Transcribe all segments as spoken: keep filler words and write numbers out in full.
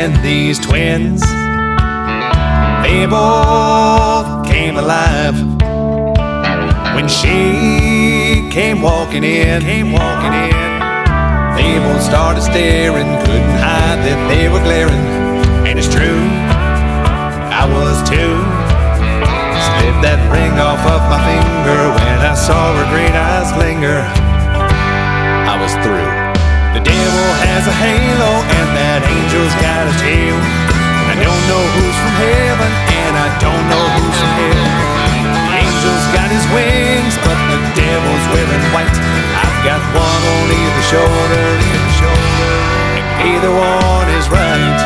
and these twins, they both came alive when she came walking in, came walking in. They both started staring, couldn't hide that they were glaring. And it's true, I was too. Slipped that ring off of my finger when I saw her green eyes linger. I was through. The devil has a halo and that angel's got a tail. I don't know who's from heaven and I don't know who's from hell. The angel's got his wings, but the devil's wearing white. I've got one on either shoulder, either shoulder, and either one is right.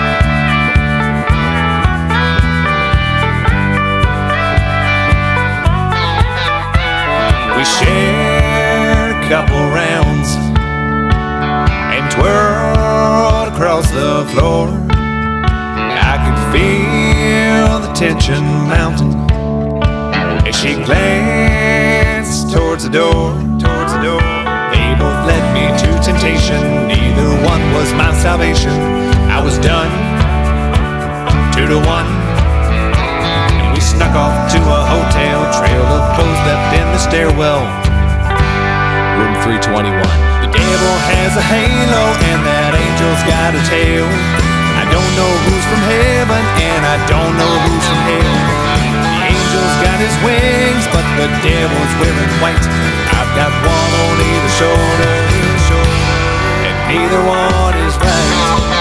We shared a couple rounds and twirled across the floor. I could feel the tension mounting as she glanced towards the door, towards the door. They both led me to temptation, neither one was my salvation. I was done, two to one, and we snuck off to a hotel, trail of clothes left in the stairwell. Room three twenty-one. The devil has a halo and that angel's got a tail. I don't know who's from heaven and I don't know who's from hell. The angel's got his wings, but the devil's wearing white. I've got one on either shoulder, and neither one is right.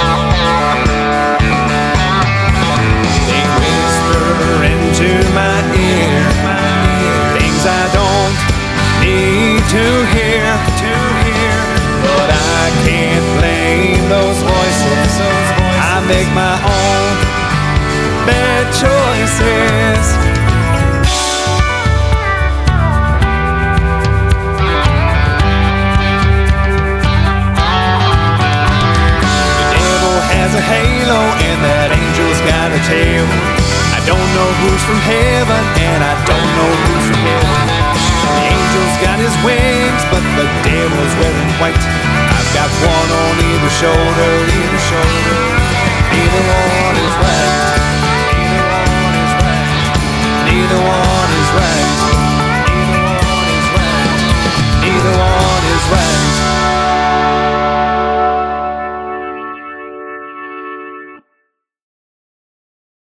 They whisper into my ear things I don't need to hear, to hear. But I can't blame those voices. I make my own bad choices. The devil has a halo and that angel's got a tail. I don't know who's from hell